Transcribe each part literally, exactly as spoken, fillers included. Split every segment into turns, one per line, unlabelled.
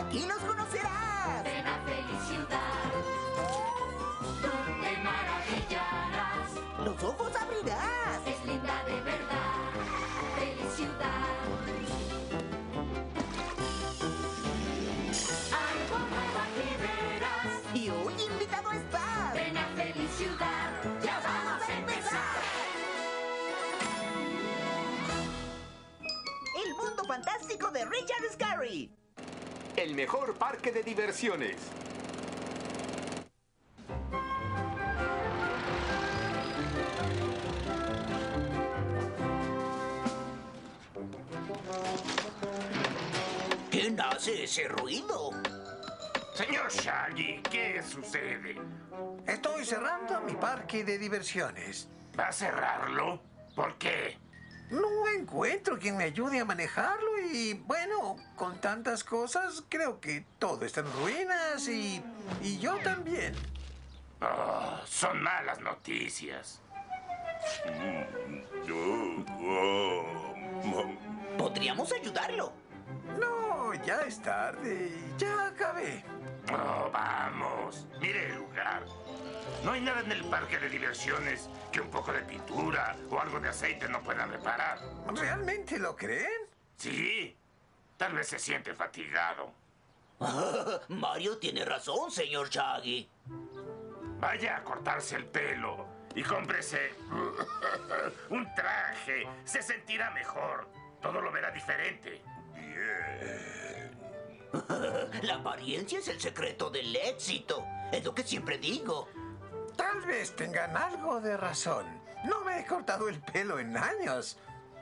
aquí los conocerás.
Ven a Feliz Ciudad, tú te maravillarás.
Los ojos abrirás.
Es linda de verdad, Feliz Ciudad. Algo nuevo aquí verás.
Y un invitado está.
Ven a Feliz Ciudad, ya vamos a empezar.
El mundo fantástico de Richard Scarry.
El mejor parque de diversiones.
¿Quién hace ese ruido?
Señor Shaggy, ¿qué sucede?
Estoy cerrando mi parque de diversiones.
¿Va a cerrarlo? ¿Por qué?
No encuentro quien me ayude a manejarlo y, bueno, con tantas cosas, creo que todo está en ruinas y, y yo también.
Oh, son malas noticias.
Podríamos ayudarlo.
No, ya es tarde. Ya acabé.
Oh, vamos. Mire el lugar. No hay nada en el parque de diversiones que un poco de pintura o algo de aceite no puedan reparar.
¿Realmente lo creen?
Sí. Tal vez se siente fatigado.
Mario tiene razón, señor Shaggy.
Vaya a cortarse el pelo y cómprese un traje. Se sentirá mejor. Todo lo verá diferente.
La apariencia es el secreto del éxito. Es lo que siempre digo.
Tal vez tengan algo de razón. No me he cortado el pelo en años.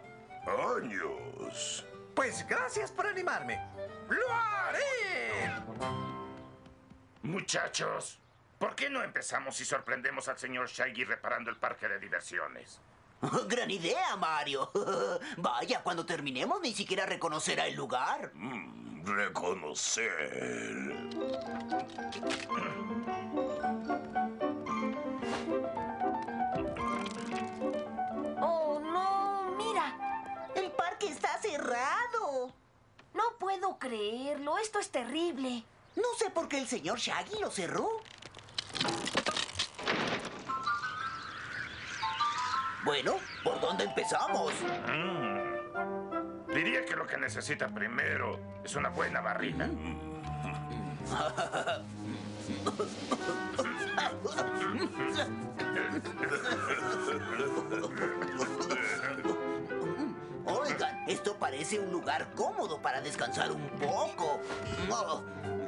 ¡Años!
Pues gracias por animarme. ¡Lo haré!
Muchachos, ¿por qué no empezamos y sorprendemos al señor Shaggy reparando el parque de diversiones?
Gran idea, Mario. Vaya, cuando terminemos ni siquiera reconocerá el lugar.
Mm, reconocer.
¡Oh, no! ¡Mira!
El parque está cerrado.
No puedo creerlo. Esto es terrible.
No sé por qué el señor Shaggy lo cerró. Bueno, ¿por dónde empezamos?
Mm. Diría que lo que necesita primero es una buena barrida.
Oigan, esto parece un lugar cómodo para descansar un poco. Oh.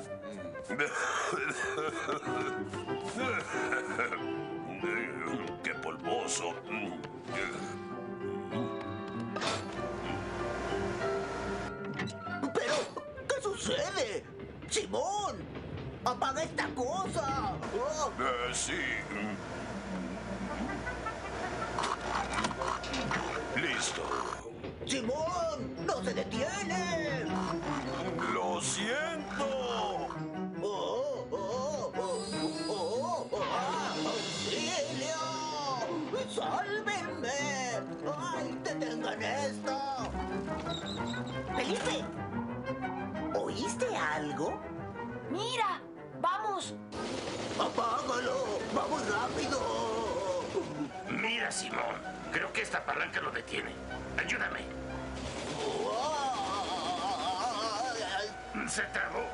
¡Qué polvoso!
Pero, ¿qué sucede? ¡Simón! ¡Apaga esta cosa! Oh.
Uh, sí. Listo.
¡Simón! ¡No se detiene!
¡Lo siento!
¡Oh! ¡Oh! ¡Oh! ¡Oh! ¡Oh! ¡Auxilio! ¡Sálvenme! ¡Ay, detengan esto! ¡Felipe! ¿Oíste algo?
¡Mira! ¡Vamos!
¡Apágalo! ¡Vamos rápido!
Mira, Simón. Creo que esta palanca lo detiene. Ayúdame. Se trabó.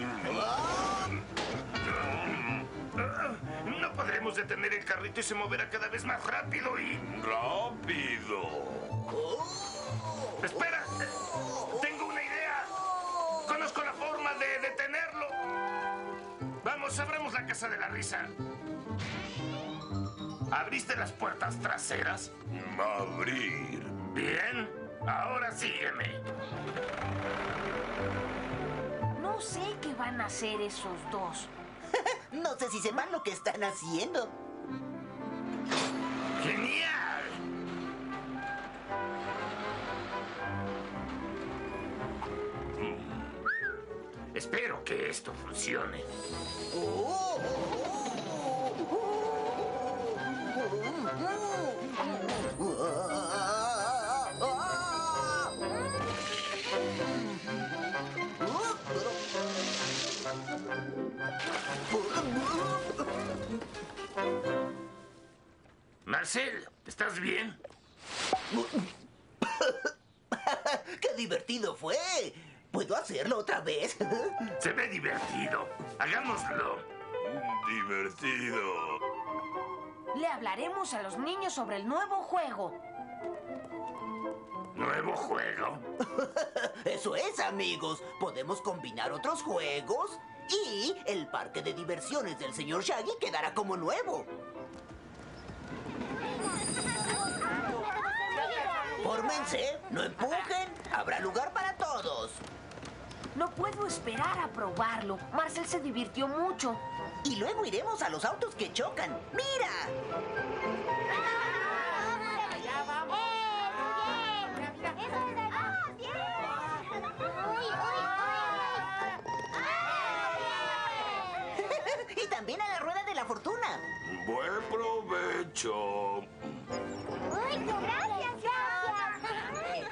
No podremos detener el carrito y se moverá cada vez más rápido y... ¡Rápido! ¡Espera! ¡Tengo una idea! ¡Conozco la forma de detenerlo! Vamos, abramos la casa de la risa. ¿Abriste las puertas traseras? Abrir. Bien. Ahora sígueme.
No sé qué van a hacer esos dos.
No sé si sepan lo que están haciendo.
¡Genial! Espero que esto funcione.
Oh,
Marcel, ¿estás bien?
¡Qué divertido fue! ¿Puedo hacerlo otra vez?
Se ve divertido. Hagámoslo.
Divertido.
Le hablaremos a los niños sobre el nuevo juego.
¿Nuevo juego?
Eso es, amigos. Podemos combinar otros juegos y el parque de diversiones del señor Shaggy quedará como nuevo. Fórmense, no empujen. Habrá lugar para todos.
No puedo esperar a probarlo. Marcel se divirtió mucho.
Y luego iremos a los autos que chocan. ¡Mira!
¡Ya vamos! ¡Ah, bien! ¡Uy, uy, uy!
Y también a la rueda de la fortuna.
Buen provecho.
¡Uy, gracias, gracias!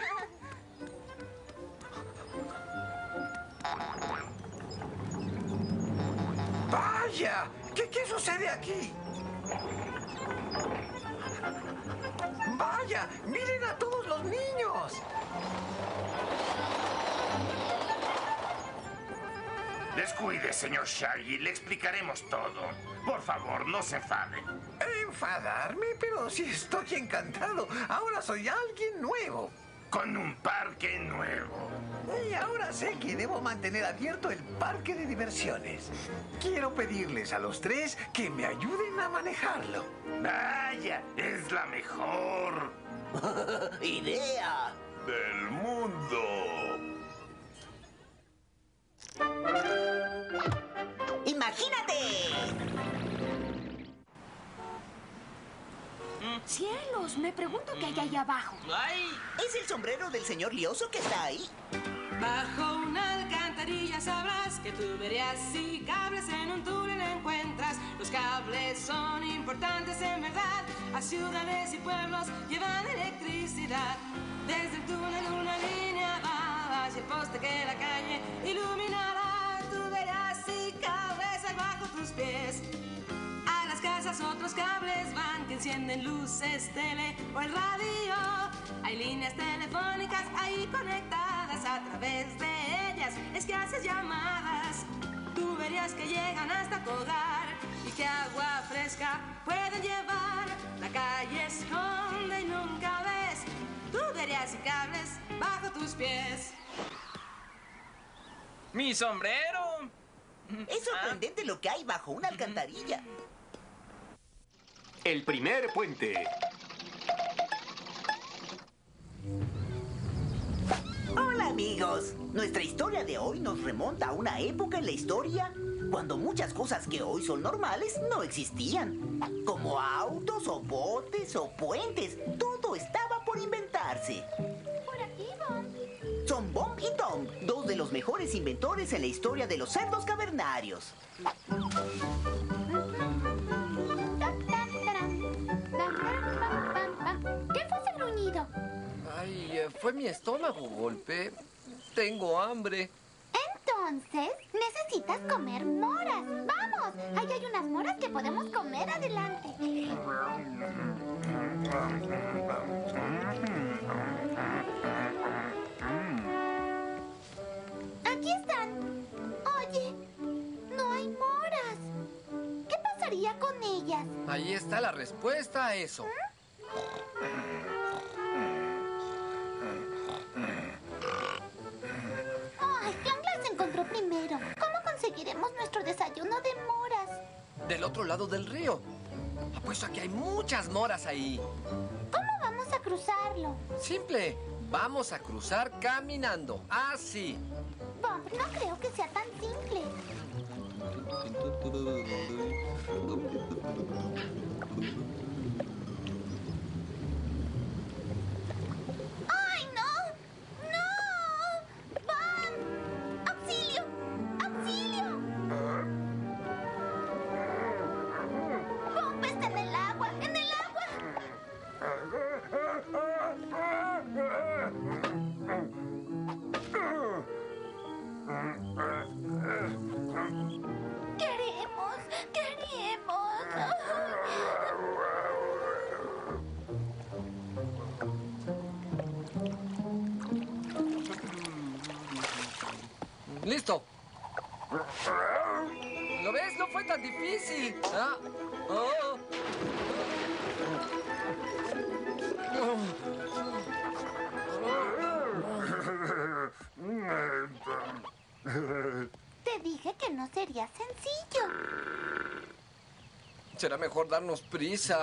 ¡Vaya! ¿Qué, qué sucede aquí? ¡Vaya! ¡Miren a todos los niños!
Descuide, señor Shaggy. Le explicaremos todo. Por favor, no se enfade.
¿Enfadarme? Pero si estoy encantado. Ahora soy alguien nuevo.
Con un parque nuevo.
Y ahora sé que debo mantener abierto el parque de diversiones. Quiero pedirles a los tres que me ayuden a manejarlo.
Vaya, es la mejor.
¡Idea!
Del mundo.
¡Imagínate!
¡Cielos! Me pregunto qué hay ahí abajo.
¿Es el sombrero del señor Lioso que está ahí?
Bajo una alcantarilla sabrás que tuberías y cables en un túnel encuentras. Los cables son importantes en verdad. A ciudades y pueblos llevan electricidad. Desde el túnel una línea va hacia el poste que la calle iluminará. Tuberías y cables hay bajo tus pies. A las casas otros cables van que encienden luces, tele o el radio. Hay líneas telefónicas ahí conectadas. A través de ellas es que haces llamadas. Tuberías que llegan hasta tu hogar y que agua fresca pueden llevar. La calle esconde y nunca ves. Tuberías y cables bajo tus pies.
¡Mi sombrero!
Es sorprendente lo que hay bajo una alcantarilla.
El primer puente.
Hola, amigos. Nuestra historia de hoy nos remonta a una época en la historia cuando muchas cosas que hoy son normales no existían. Como autos o botes o puentes. Todo estaba por inventarse.
Por aquí, Bomb.
Son Bomb y Tom, dos de los mejores inventores en la historia de los cerdos cavernarios.
Tan, tan, taran. Tan, tan, pam, pam, pam. ¿Qué fue ese gruñido?
Ay, eh, fue mi estómago, Golpe. Tengo hambre.
Entonces, necesitas comer moras. ¡Vamos! Ahí hay unas moras que podemos comer. Adelante. Aquí están. Oye, no hay moras. ¿Qué pasaría con ellas?
Ahí está la respuesta a eso.
Ay, Clank las encontró primero. ¿Cómo conseguiremos nuestro desayuno de moras?
Del otro lado del río. Apuesto a que hay muchas moras ahí.
¿Cómo vamos a cruzarlo?
Simple. Vamos a cruzar caminando. Así.
Bomb, no creo que sea tan simple. ¡Ay, no! ¡No! ¡Bomb! ¡Auxilio! ¡Auxilio! ¡Bomb está en el agua! ¡En el agua! ¡Queremos! ¡Queremos!
¡Listo! ¿Lo ves? No fue tan difícil. ¿Ah? Oh.
Te dije que no sería sencillo.
Será mejor darnos prisa.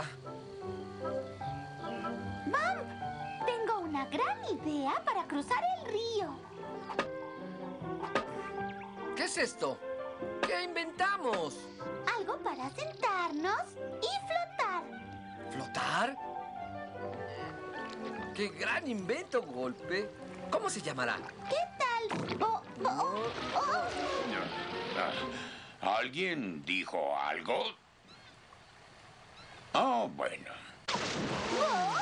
Bump, tengo una gran idea para cruzar el río.
¿Qué es esto? ¿Qué inventamos?
Algo para sentarnos y flotar.
¿Flotar? ¡Qué gran invento, Golpe! ¿Cómo se llamará?
¿Qué tal? Oh, oh, oh.
¿Alguien dijo algo? Oh, bueno.
Oh.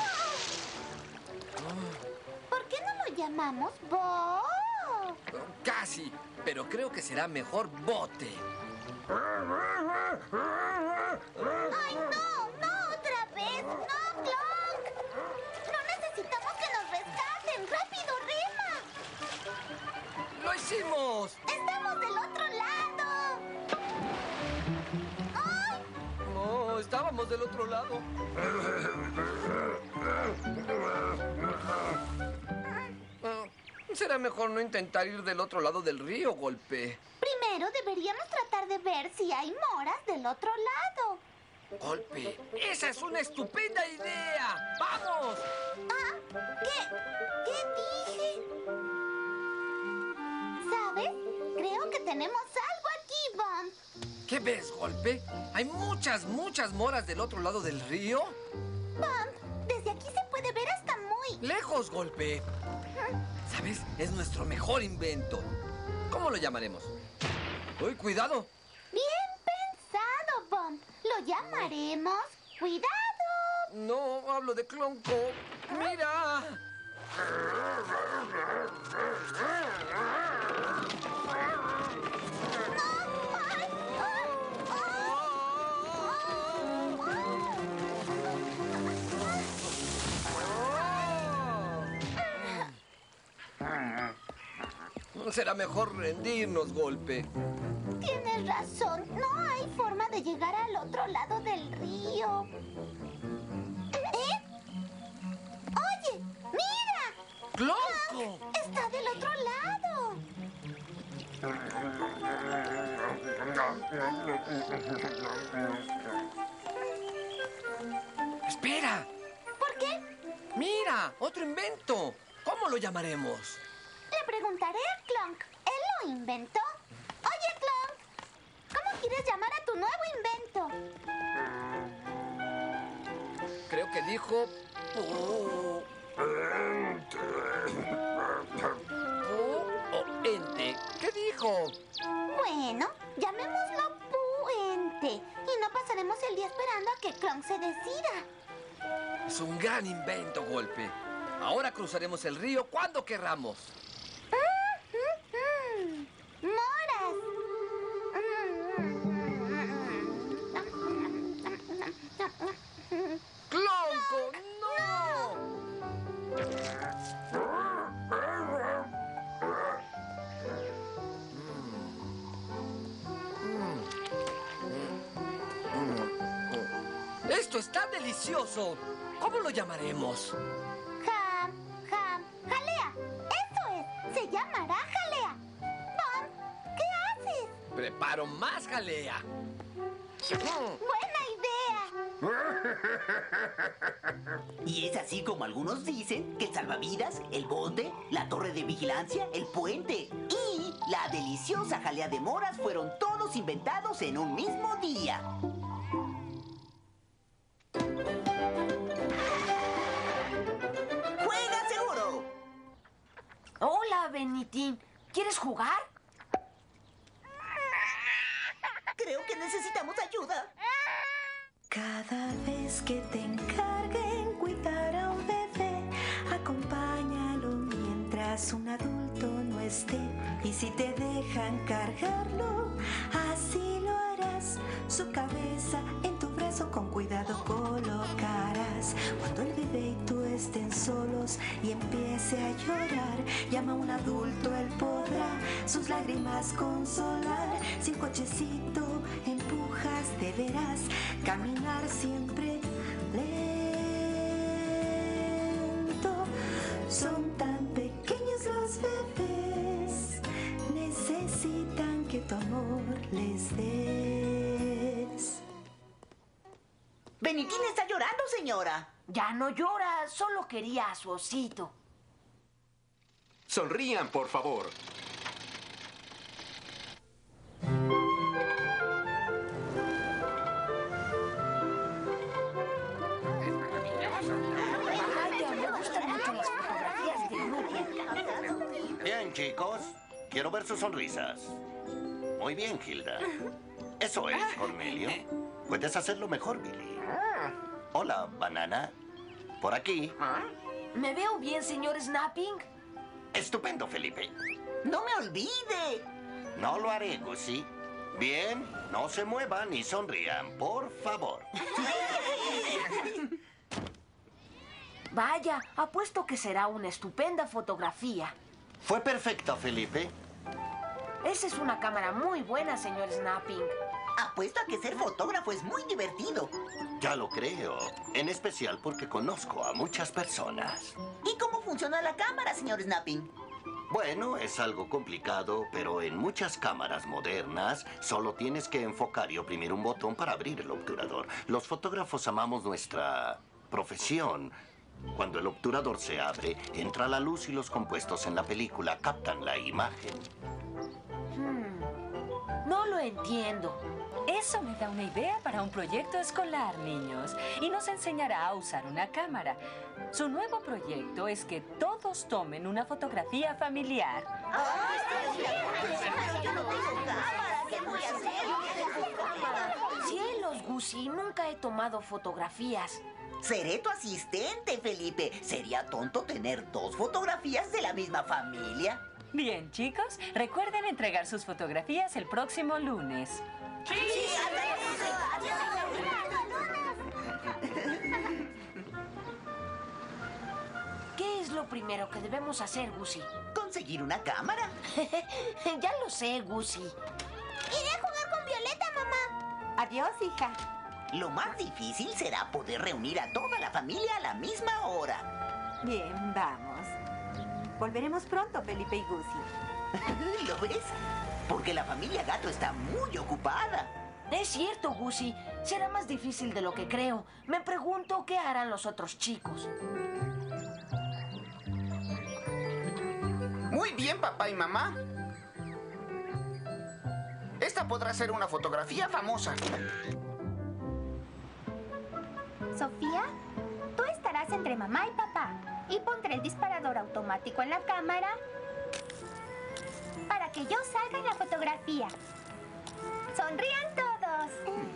¿Por qué no lo llamamos Bo?
Casi, pero creo que será mejor bote.
¡Ay, no! ¡No otra vez! ¡No, Clonk! ¡No necesitamos que nos rescaten! ¡Rápido, rema!
¡Lo hicimos!
¡Estamos del otro lado! ¡Ay!
No, estábamos del otro lado. Ah, será mejor no intentar ir del otro lado del río, Golpe.
Primero deberíamos tratar de ver si hay moras del otro lado.
Golpe, esa es una estupenda idea. ¡Vamos!
Ah, ¿qué? ¿Qué dije? ¿Sabes? Creo que tenemos algo aquí, Bump.
¿Qué ves, Golpe? Hay muchas, muchas moras del otro lado del río.
Bump, desde aquí se puede ver hasta muy...
Lejos, Golpe. ¿Sabes? Es nuestro mejor invento. ¿Cómo lo llamaremos? ¡Uy, cuidado!
Bien pensado, Bump. Lo llamaremos... ¡Cuidado!
No, hablo de Clonco. ¡Mira! Será mejor rendirnos, Golpe.
Tienes razón. No hay forma de llegar al otro lado del río. ¿Eh? ¡Oye! ¡Mira!
¡Clonco!
¡Está del otro lado!
¡Espera!
¿Por qué?
¡Mira! ¡Otro invento! ¿Cómo lo llamaremos?
Le preguntaré a Clonk. Él lo inventó. Oye, Clonk, ¿cómo quieres llamar a tu nuevo invento?
Creo que dijo... pu- pu o ente. ¿Qué dijo?
Bueno, llamémoslo Puente. Y no pasaremos el día esperando a que Clonk se decida.
Es un gran invento, Golpe. Ahora cruzaremos el río cuando querramos.
¡Moras!
¡Clonco, no! ¡Esto está delicioso! ¿Cómo lo llamaremos?
Jam, jam, jalea. Eso es. Se llamará jalea. Bump, ¿qué haces?
Preparo más jalea.
Buena idea.
Y es así como algunos dicen que el salvavidas, el bote, la torre de vigilancia, el puente y la deliciosa jalea de moras fueron todos inventados en un mismo día. ¡Juega seguro!
Hola, Benitín. ¿Quieres jugar?
Creo que necesitamos ayuda.
Cada vez que te encarguen cuidar a un bebé, acompáñalo mientras un adulto no esté. Y si te dejan cargarlo, así lo harás. Su cabeza en tu brazo con cuidado colocarás. Cuando el bebé y tú estén solos, ojos y empiece a llorar. Llama a un adulto, él podrá sus lágrimas consolar. Si un cochecito empujas, deberás caminar siempre lento. Son tan pequeños los bebés, necesitan que tu amor les des.
Benitín está llorando, señora.
Ya no llora, solo quería a su osito.
Sonrían, por favor.
Vaya, me gustan mucho las fotografías de Grupo.
Bien, chicos. Quiero ver sus sonrisas. Muy bien, Hilda. Eso es, Cornelio. Puedes hacerlo mejor, Billy. Hola, banana. Por aquí.
¿Me veo bien, señor Snapping?
Estupendo, Felipe.
¡No me olvide!
No lo haré, Gussie. Bien, no se muevan y sonrían, por favor.
Vaya, apuesto que será una estupenda fotografía.
Fue perfecto, Felipe.
Esa es una cámara muy buena, señor Snapping.
Apuesto a que ser fotógrafo es muy divertido.
Ya lo creo. En especial porque conozco a muchas personas.
¿Y cómo funciona la cámara, señor Snapping?
Bueno, es algo complicado, pero en muchas cámaras modernas solo tienes que enfocar y oprimir un botón para abrir el obturador. Los fotógrafos amamos nuestra profesión. Cuando el obturador se abre, entra la luz y los compuestos en la película captan la imagen.
Hmm. No lo entiendo.
Eso me da una idea para un proyecto escolar, niños. Y nos enseñará a usar una cámara. Su nuevo proyecto es que todos tomen una fotografía familiar.
Cielos, Gussie, nunca he tomado fotografías.
Seré tu asistente, Felipe. Sería tonto tener dos fotografías de la misma familia.
Bien, chicos, recuerden entregar sus fotografías el próximo lunes.
¡Sí!
¿Qué es lo primero que debemos hacer, Gussie?
¿Conseguir una cámara?
Ya lo sé, Gussie.
Iré a jugar con Violeta, mamá.
Adiós, hija.
Lo más difícil será poder reunir a toda la familia a la misma hora.
Bien, vamos. Volveremos pronto, Felipe y Gussie.
¿Lo ves? Porque la familia Gato está muy ocupada.
Es cierto, Gussie. Será más difícil de lo que creo. Me pregunto qué harán los otros chicos.
Muy bien, papá y mamá. Esta podrá ser una fotografía famosa.
Sofía, tú estarás entre mamá y papá. Y pondré el disparador automático en la cámara para que yo salga en la fotografía. ¡Sonrían todos!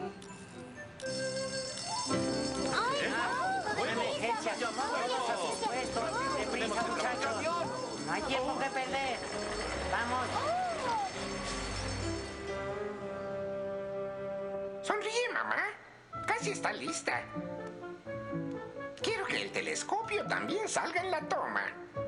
¡Ay!
¡Una emergencia! ¡Todos a sus puestos! ¡Deprisa, muchachos! ¡No hay tiempo que perder! ¡Vamos!
Sonríe, mamá. Casi está lista. Quiero que el telescopio también salga en la toma.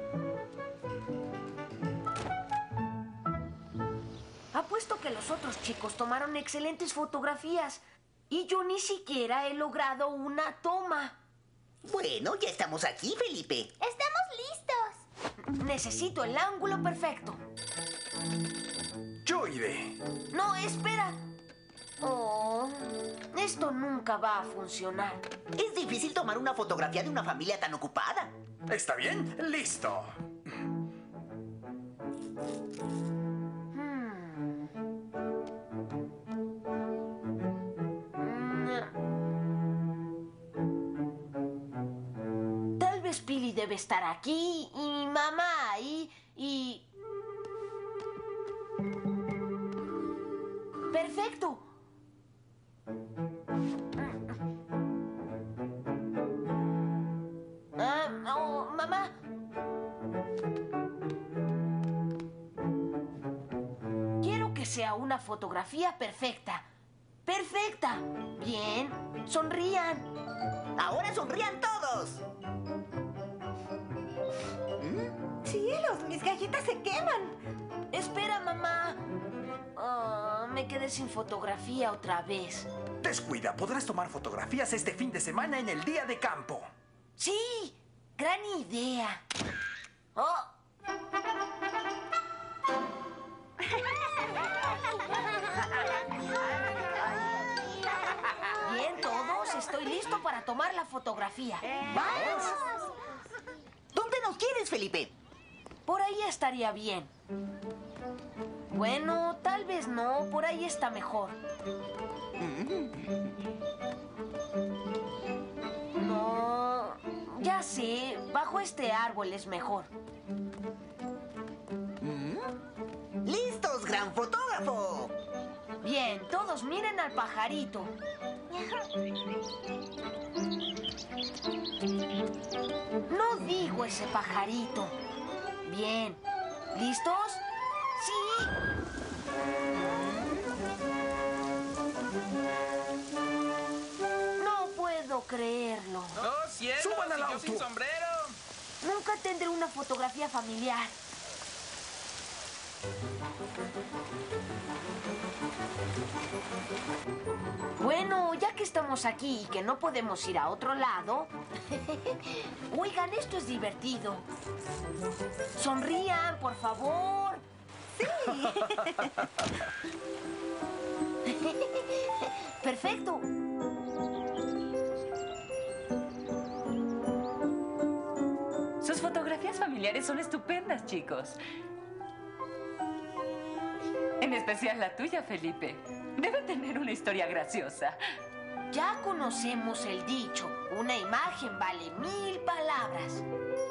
Apuesto que los otros chicos tomaron excelentes fotografías. Y yo ni siquiera he logrado una toma.
Bueno, ya estamos aquí, Felipe.
¡Estamos listos!
Necesito el ángulo perfecto.
Yo iré.
No, espera. Oh, esto nunca va a funcionar.
Es difícil tomar una fotografía de una familia tan ocupada.
¿Está bien? Listo.
Tal vez Pili debe estar aquí y mamá ahí y... ¡Perfecto! Ah, oh, mamá. Quiero que sea una fotografía perfecta. ¡Perfecta! Bien, sonrían.
Ahora sonrían todos.
mis galletas se queman.
Espera, mamá. Oh, me quedé sin fotografía otra vez.
Descuida, podrás tomar fotografías este fin de semana en el día de campo.
Sí, gran idea. Oh. Bien, todos, estoy listo para tomar la fotografía.
¡Vamos! ¿Dónde nos quieres, Felipe?
Por ahí estaría bien. Bueno, tal vez no, por ahí está mejor. No, ya sé, bajo este árbol es mejor.
¡Listos, gran fotógrafo!
Bien, todos miren al pajarito. No digo ese pajarito. Bien, ¿listos? ¡Sí! No puedo creerlo.
¡Oh, cielos!
¡Suban al
¿Y yo
auto!
sin sombrero?
Nunca tendré una fotografía familiar. Bueno, ya que estamos aquí y que no podemos ir a otro lado... Oigan, esto es divertido. Sonrían, por favor. Sí. Perfecto.
Sus fotografías familiares son estupendas, chicos. En especial la tuya, Felipe. Debe tener una historia graciosa.
Ya conocemos el dicho. Una imagen vale mil palabras.